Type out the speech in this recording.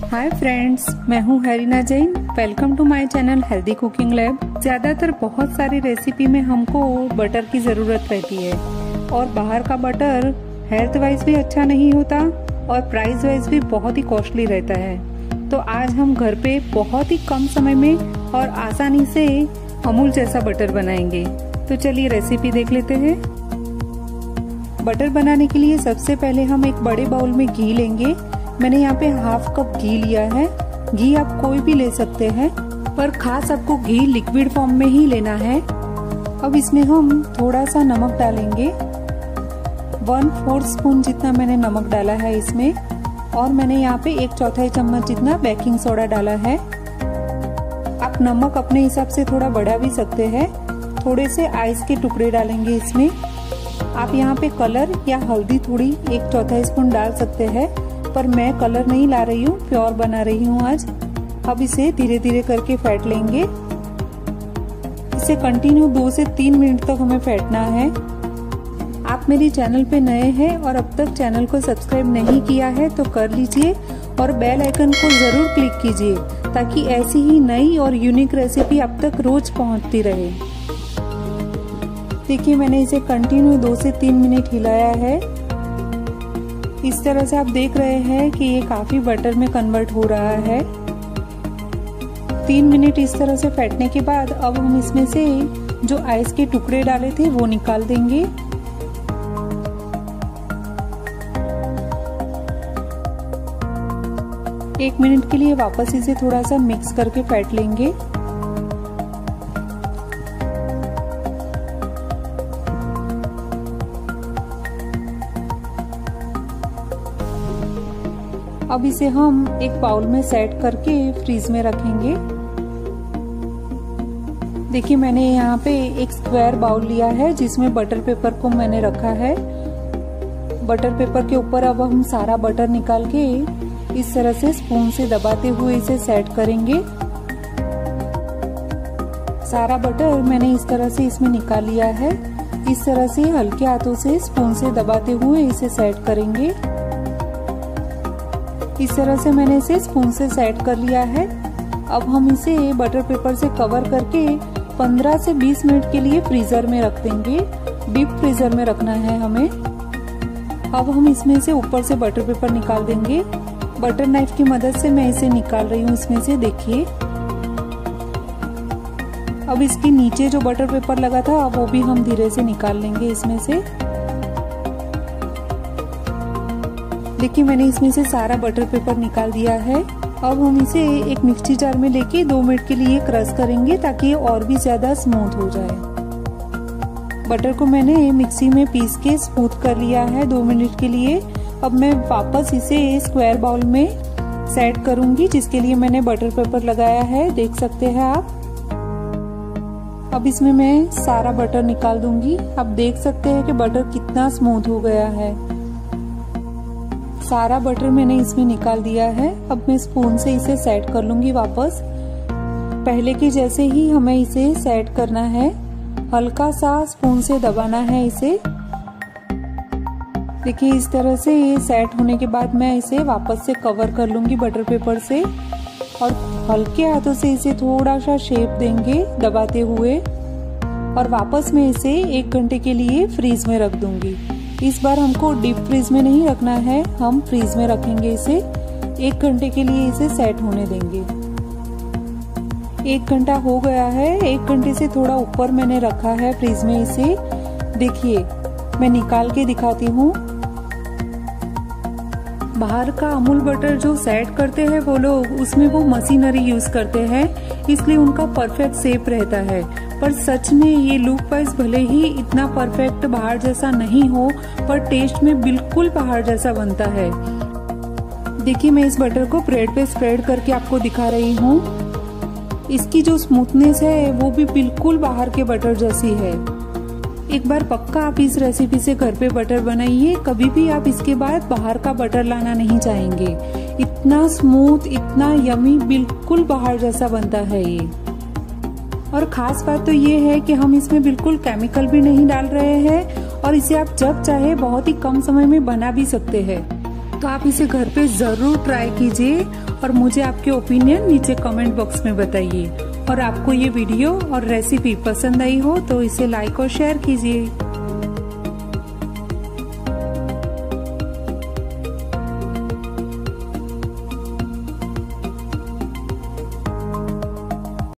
हाय friends, मैं हूँ Harina Jain. Welcome to my channel healthy cooking lab. ज़्यादातर बहुत सारी रेसिपी में हमको बटर की ज़रूरत रहती है और बाहर का बटर हेल्थ वाइज भी अच्छा नहीं होता और प्राइस वाइज भी बहुत ही कॉस्टली रहता है। तो आज हम घर पे बहुत ही कम समय में और आसानी से अमूल जैसा बटर बनाएंगे। तो चलिए रेसिपी देख लेते हैं। बटर बनाने के लिए सबसे पहले हम एक बड़े बाउल में घी लेंगे। मैंने यहाँ पे हाफ कप घी लिया है। घी आप कोई भी ले सकते हैं, पर खास आपको घी लिक्विड फॉर्म में ही लेना है। अब इसमें हम थोड़ा सा नमक डालेंगे। 1/4 स्पून जितना मैंने नमक डाला है इसमें, और मैंने यहाँ पे 1/4 चम्मच जितना बेकिंग सोडा डाला है। आप नमक अपने हिसाब से थोड़ा बढ़ा भी सकते हैं। थोड़े से आइस के टुकड़े डालेंगे इसमें। आप यहाँ पे कलर या हल्दी थोड़ी 1/4 स्पून डाल सकते हैं, पर मैं कलर नहीं ला रही हूँ, प्योर बना रही हूँ आज। अब इसे धीरे धीरे करके फेंट लेंगे। इसे कंटिन्यू 2 से 3 मिनट तक हमें फेंटना है। आप मेरी चैनल पे नए हैं और अब तक चैनल को सब्सक्राइब नहीं किया है तो कर लीजिए और बेल आइकन को जरूर क्लिक कीजिए, ताकि ऐसी ही नई और यूनिक रेसिपी आप तक रोज पहुँचती रहे। देखिए, मैंने इसे कंटिन्यू 2 से 3 मिनट हिलाया है। इस तरह से आप देख रहे हैं कि ये काफी बटर में कन्वर्ट हो रहा है। 3 मिनट इस तरह से फेंटने के बाद अब हम इसमें से जो आइस के टुकड़े डाले थे वो निकाल देंगे। एक मिनट के लिए वापस इसे थोड़ा सा मिक्स करके फेंट लेंगे। अब इसे हम एक बाउल में सेट करके फ्रीज में रखेंगे। देखिए, मैंने यहाँ पे एक स्क्वायर बाउल लिया है जिसमें बटर पेपर को मैंने रखा है। बटर पेपर के ऊपर अब हम सारा बटर निकाल के इस तरह से स्पून से दबाते हुए इसे सेट करेंगे। सारा बटर मैंने इस तरह से इसमें निकाल लिया है। इस तरह से हल्के हाथों से स्पून से दबाते हुए इसे सेट करेंगे। इस तरह से मैंने इसे स्पून से सेट कर लिया है। अब हम इसे बटर पेपर से कवर करके 15 से 20 मिनट के लिए फ्रीजर में रख देंगे। डीप फ्रीजर में रखना है हमें। अब हम इसमें से ऊपर से बटर पेपर निकाल देंगे। बटर नाइफ की मदद से मैं इसे निकाल रही हूँ इसमें से। देखिए, अब इसके नीचे जो बटर पेपर लगा था वो भी हम धीरे से निकाल लेंगे इसमें से। देखिए, मैंने इसमें से सारा बटर पेपर निकाल दिया है। अब हम इसे एक मिक्सी जार में लेके 2 मिनट के लिए क्रश करेंगे, ताकि ये और भी ज्यादा स्मूथ हो जाए। बटर को मैंने मिक्सी में पीस के स्मूथ कर लिया है 2 मिनट के लिए। अब मैं वापस इसे स्क्वायर बाउल में सेट करूंगी, जिसके लिए मैंने बटर पेपर लगाया है, देख सकते हैं आप। अब इसमें मैं सारा बटर निकाल दूंगी। आप देख सकते हैं कि बटर कितना स्मूथ हो गया है। सारा बटर मैंने इसमें निकाल दिया है। अब मैं स्पून से इसे सेट कर लूंगी वापस। पहले के जैसे ही हमें इसे सेट करना है। हल्का सा स्पून से दबाना है इसे। देखिए, इस तरह से ये सेट होने के बाद मैं इसे वापस से कवर कर लूंगी बटर पेपर से, और हल्के हाथों से इसे थोड़ा सा शेप देंगे दबाते हुए, और वापस मैं इसे 1 घंटे के लिए फ्रीज में रख दूंगी। इस बार हमको डीप फ्रीज में नहीं रखना है, हम फ्रीज में रखेंगे इसे। 1 घंटे के लिए इसे सेट होने देंगे। 1 घंटा हो गया है। 1 घंटे से थोड़ा ऊपर मैंने रखा है फ्रीज में इसे। देखिए, मैं निकाल के दिखाती हूँ। बाहर का अमूल बटर जो सेट करते हैं वो लोग, उसमें वो मशीनरी यूज करते हैं, इसलिए उनका परफेक्ट शेप रहता है। पर सच में ये लुक वाइज भले ही इतना परफेक्ट बाहर जैसा नहीं हो, पर टेस्ट में बिल्कुल बाहर जैसा बनता है। देखिए, मैं इस बटर को ब्रेड पे स्प्रेड करके आपको दिखा रही हूँ। इसकी जो स्मूथनेस है वो भी बिल्कुल बाहर के बटर जैसी है। एक बार पक्का आप इस रेसिपी से घर पे बटर बनाइए। कभी भी आप इसके बाद बाहर का बटर लाना नहीं चाहेंगे। इतना स्मूथ, इतना यमी, बिल्कुल बाहर जैसा बनता है ये। और खास बात तो ये है कि हम इसमें बिल्कुल केमिकल भी नहीं डाल रहे हैं, और इसे आप जब चाहे बहुत ही कम समय में बना भी सकते हैं। तो आप इसे घर पे जरूर ट्राई कीजिए और मुझे आपके ओपिनियन नीचे कमेंट बॉक्स में बताइए। और आपको ये वीडियो और रेसिपी पसंद आई हो तो इसे लाइक और शेयर कीजिए।